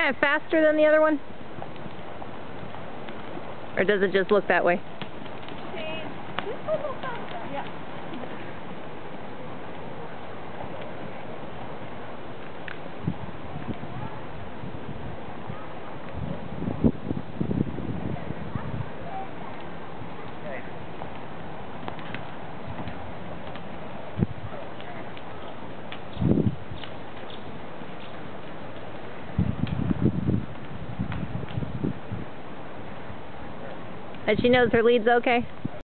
kind of faster than the other one? Or does it just look that way? And she knows her lead's okay?